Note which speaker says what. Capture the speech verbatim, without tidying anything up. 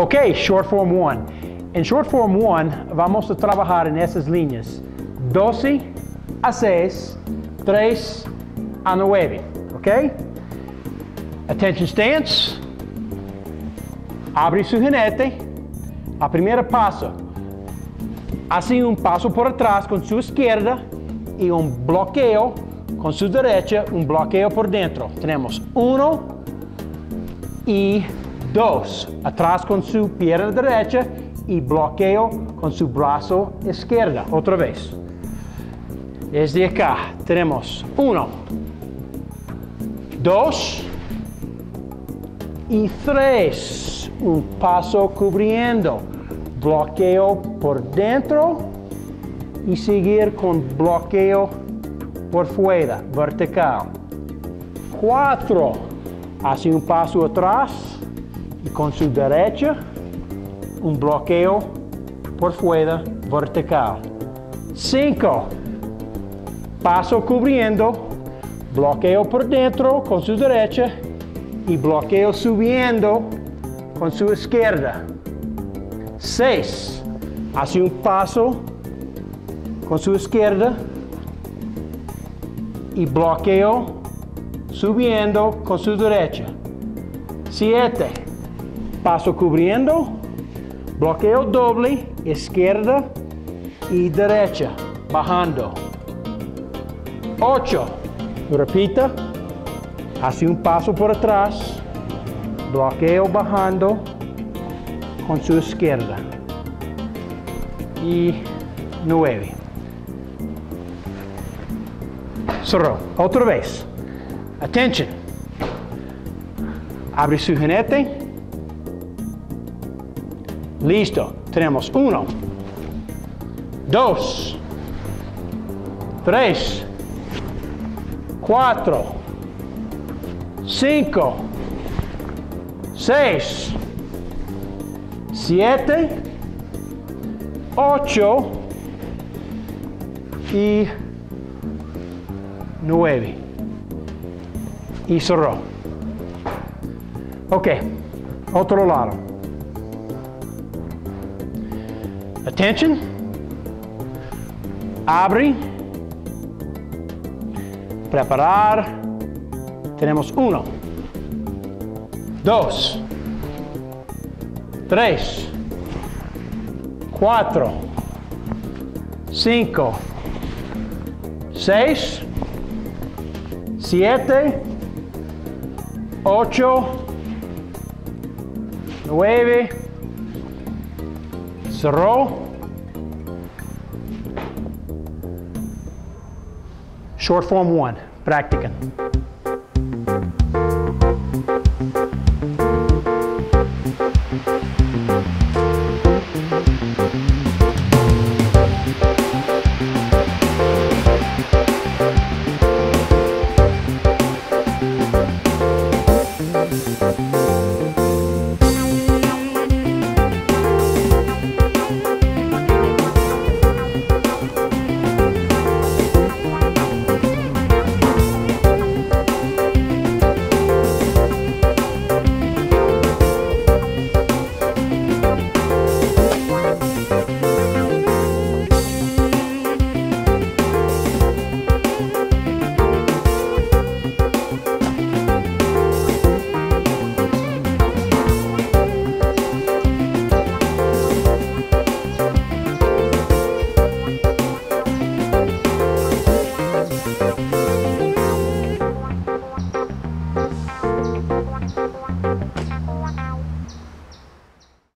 Speaker 1: Ok, Short Form uno. En Short Form uno vamos a trabajar en esas líneas. doce a seis, tres a nueve. Ok? Attention stance. Abre su jinete. A primer paso. Hace un paso por atrás con su izquierda y un bloqueo con su derecha, un bloqueo por dentro. Tenemos uno y dos. Atrás con su pierna derecha y bloqueo con su brazo izquierda. Otra vez. Desde acá tenemos uno, dos y tres. Un paso cubriendo. Bloqueo por dentro y seguir con bloqueo por fuera, vertical. Cuatro. Hace un paso atrás y con su derecha un bloqueo por fuera, vertical. Cinco. Paso cubriendo, bloqueo por dentro con su derecha y bloqueo subiendo con su izquierda. Seis. Hace un paso con su izquierda y bloqueo subiendo con su derecha. Siete. Paso cubriendo, bloqueo doble, izquierda y derecha, bajando. Ocho. Repita. Hace un paso por atrás, bloqueo bajando con su izquierda. Y nueve. Cerró. Otra vez. Attention. Abre su jinete. Listo. Tenemos uno, dos, tres, cuatro, cinco, seis, siete, ocho y nueve. Y cerró. Ok, otro lado. Attention. Abre. Preparar. Tenemos uno, dos, tres, cuatro, cinco, seis, siete, ocho, nueve. Cerró. Short Form uno. Practican.